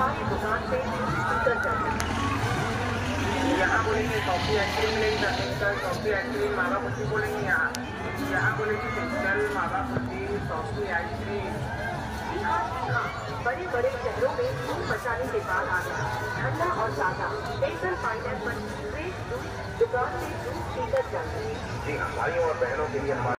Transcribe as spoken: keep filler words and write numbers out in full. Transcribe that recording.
हमारी दुकान से उतर जाते हैं। यहाँ बोलेंगे कॉफी आइसक्रीम मिलेगी दस मिनट तक, कॉफी आइसक्रीम मावा कुल्फी बोलेंगे यहाँ यहाँ बोलेंगे क्रिस्टल मावा कुल्फी कॉफी आइसक्रीम। हाँ हाँ, बड़े बड़े शहरों में धूम मचाने के बाद आ गया ठंडा और ताज़ा एकदम पाइनएप्पल फ्रेश जूस दुकान से जूस पीकर जाते हैं। जी हाँ, भाइयों और बहनों के लिए हमारे